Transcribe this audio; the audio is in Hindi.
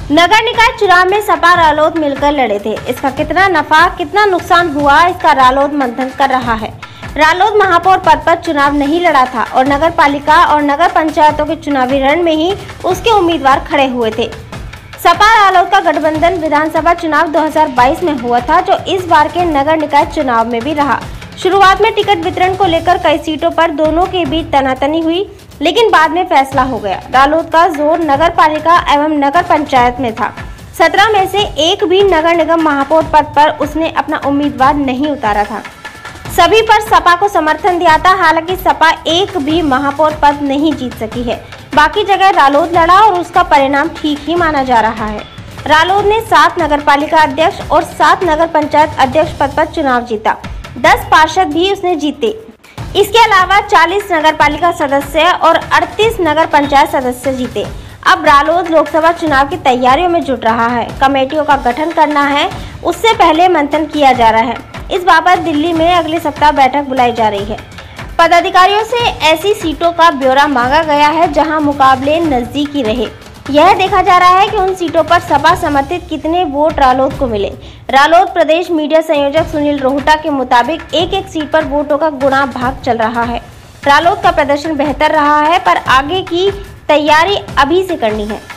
नगर निकाय चुनाव में सपा रालोद मिलकर लड़े थे। इसका कितना नफा कितना नुकसान हुआ, इसका रालोद मंथन कर रहा है। रालोद महापौर पद पर चुनाव नहीं लड़ा था और नगर पालिका और नगर पंचायतों के चुनावी रण में ही उसके उम्मीदवार खड़े हुए थे। सपा रालोद का गठबंधन विधानसभा चुनाव 2022 में हुआ था, जो इस बार के नगर निकाय चुनाव में भी रहा। शुरुआत में टिकट वितरण को लेकर कई सीटों पर दोनों के बीच तनातनी हुई, लेकिन बाद में फैसला हो गया। रालोद का जोर नगर पालिका एवं नगर पंचायत में था। 17 में से एक भी नगर निगम महापौर पद पर उसने अपना उम्मीदवार नहीं उतारा था। सभी पर सपा को समर्थन दिया था। हालांकि सपा एक भी महापौर पद नहीं जीत सकी है। बाकी जगह रालोद लड़ा और उसका परिणाम ठीक ही माना जा रहा है। रालोद ने 7 नगर पालिका अध्यक्ष और 7 नगर पंचायत अध्यक्ष पद पर चुनाव जीता। 10 पार्षद भी उसने जीते। इसके अलावा 40 नगर पालिका सदस्य और 38 नगर पंचायत सदस्य जीते। अब रालोद लोकसभा चुनाव की तैयारियों में जुट रहा है। कमेटियों का गठन करना है, उससे पहले मंथन किया जा रहा है। इस बाबत दिल्ली में अगले सप्ताह बैठक बुलाई जा रही है। पदाधिकारियों से ऐसी सीटों का ब्यौरा मांगा गया है जहां मुकाबले नजदीकी रहे। यह देखा जा रहा है कि उन सीटों पर सपा समर्थित कितने वोट रालोद को मिले। रालोद प्रदेश मीडिया संयोजक सुनील रोहटा के मुताबिक एक सीट पर वोटों का गुणा भाग चल रहा है। रालोद का प्रदर्शन बेहतर रहा है, पर आगे की तैयारी अभी से करनी है।